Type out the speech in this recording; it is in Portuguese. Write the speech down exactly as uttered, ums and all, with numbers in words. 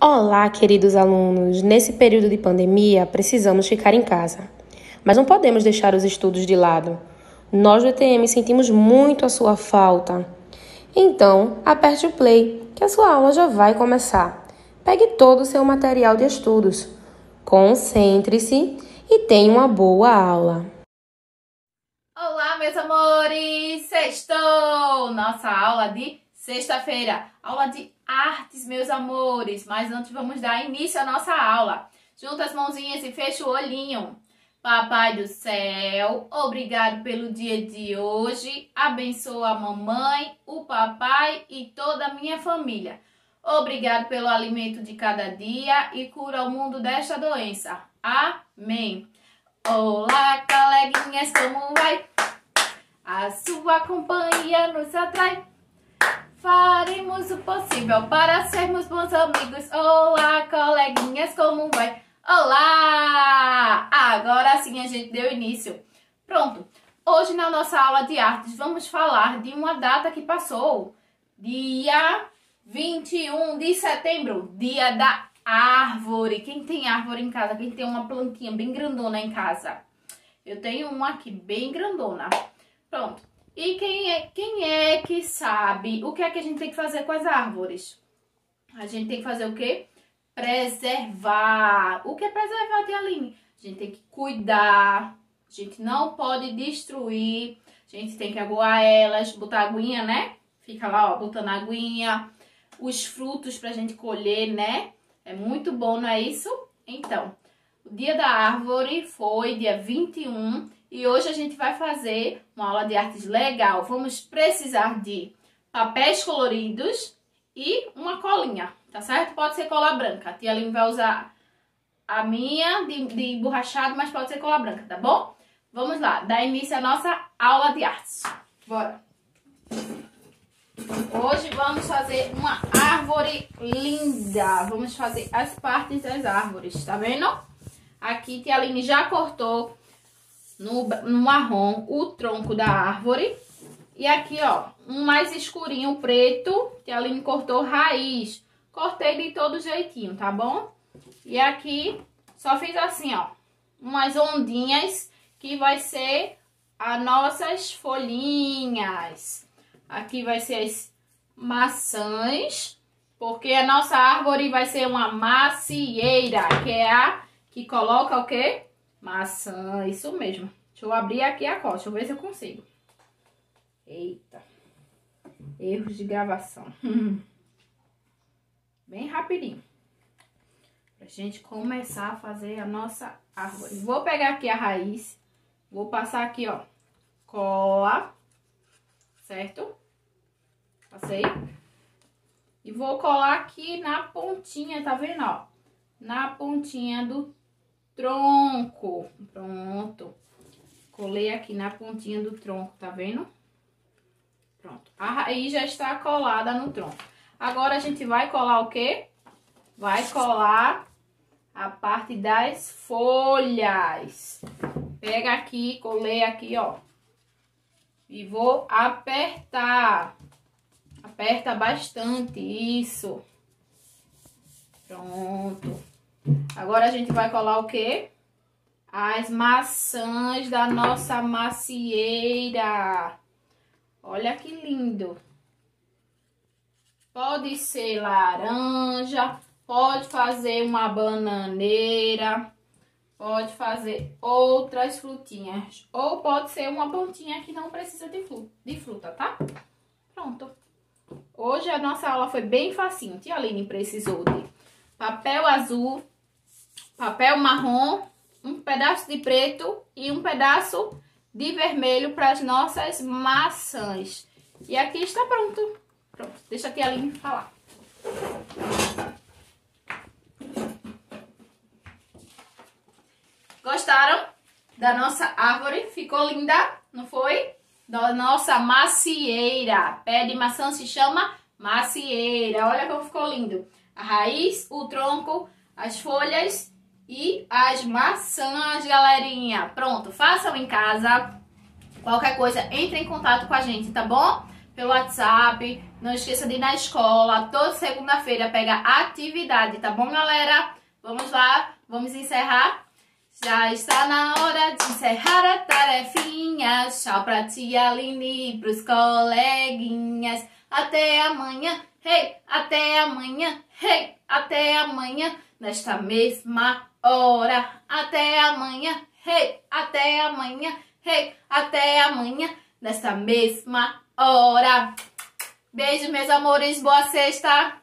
Olá, queridos alunos! Nesse período de pandemia, precisamos ficar em casa. Mas não podemos deixar os estudos de lado. Nós do E T M sentimos muito a sua falta. Então, aperte o play, que a sua aula já vai começar. Pegue todo o seu material de estudos. Concentre-se e tenha uma boa aula. Olá, meus amores! Sextou! Nossa aula de sexta-feira. Aula de artes, meus amores. Mas antes vamos dar início à nossa aula. Junta as mãozinhas e fecha o olhinho. Papai do céu, obrigado pelo dia de hoje. Abençoa a mamãe, o papai e toda a minha família. Obrigado pelo alimento de cada dia e cura o mundo desta doença. Amém. Olá, coleguinhas, como vai? A sua companhia nos atrai. Faremos o possível para sermos bons amigos. Olá, coleguinhas, como vai? Olá! Agora sim a gente deu início. Pronto. Hoje na nossa aula de artes vamos falar de uma data que passou. Dia vinte e um de setembro, dia da árvore. Quem tem árvore em casa? Quem tem uma plantinha bem grandona em casa? Eu tenho uma aqui bem grandona. Pronto. E quem é, quem é que sabe o que é que a gente tem que fazer com as árvores? A gente tem que fazer o quê? Preservar. O que é preservar, Tia Aline? A gente tem que cuidar. A gente não pode destruir. A gente tem que aguar elas, botar aguinha, né? Fica lá, ó, botando aguinha. Os frutos pra gente colher, né? É muito bom, não é isso? Então, o dia da árvore foi dia vinte e um e hoje a gente vai fazer uma aula de artes legal. Vamos precisar de papéis coloridos e uma colinha, tá certo? Pode ser cola branca. A Tia Aline vai usar a minha de, de borrachado, mas pode ser cola branca, tá bom? Vamos lá, dar início à nossa aula de artes. Bora! Hoje vamos fazer uma árvore linda. Vamos fazer as partes das árvores, tá vendo? Aqui Tia Aline já cortou no, no marrom o tronco da árvore. E aqui, ó, um mais escurinho, preto, Tia Aline cortou raiz. Cortei de todo jeitinho, tá bom? E aqui só fiz assim, ó, umas ondinhas que vai ser as nossas folhinhas. Aqui vai ser as maçãs, porque a nossa árvore vai ser uma macieira, que é a que coloca o quê? Maçã, isso mesmo. Deixa eu abrir aqui a costa, deixa eu ver se eu consigo. Eita, erros de gravação. Bem rapidinho. Pra gente começar a fazer a nossa árvore. Vou pegar aqui a raiz, vou passar aqui, ó, cola, certo? Passei. E vou colar aqui na pontinha, tá vendo, ó? Na pontinha do tronco. Pronto. Colei aqui na pontinha do tronco, tá vendo? Pronto. A raiz já está colada no tronco. Agora a gente vai colar o quê? Vai colar a parte das folhas. Pega aqui, colei aqui, ó. E vou apertar. Aperta bastante, isso. Pronto. Agora a gente vai colar o quê? As maçãs da nossa macieira. Olha que lindo. Pode ser laranja, pode fazer uma bananeira, pode fazer outras frutinhas. Ou pode ser uma pontinha que não precisa de fruta, de fruta, tá? Pronto. Hoje a nossa aula foi bem facinho. Tia Aline precisou de papel azul, papel marrom, um pedaço de preto e um pedaço de vermelho para as nossas maçãs. E aqui está pronto. Pronto, deixa a Tia Aline falar. Gostaram da nossa árvore? Ficou linda, não foi? Da nossa macieira. Pé de maçã se chama macieira. Olha como ficou lindo. A raiz, o tronco, as folhas e as maçãs, galerinha. Pronto, façam em casa. Qualquer coisa, entre em contato com a gente, tá bom? Pelo WhatsApp, Não esqueça de ir na escola, toda segunda-feira pega atividade, tá bom, galera? Vamos lá, vamos encerrar. Já está na hora de encerrar a tarefinha. Tchau pra tia Aline e pros coleguinhas. Até amanhã, hey, até amanhã, hey, até amanhã, nesta mesma hora. Até amanhã, hey, até amanhã, hey, até amanhã, nesta mesma hora. Beijo, meus amores, boa sexta!